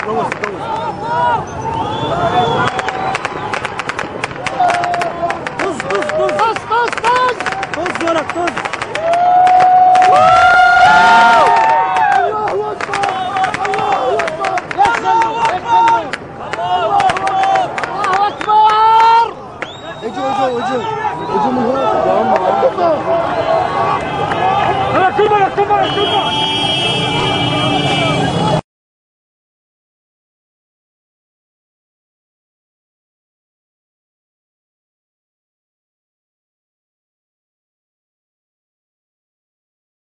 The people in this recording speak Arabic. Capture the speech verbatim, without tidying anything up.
جوز جوز طز طز طز طز طز طز طز ولد طز. الله اكبر الله اكبر الله اكبر. اجوا اجوا اجوا اجوا من هنا. يلا كلمه كلمه كلمه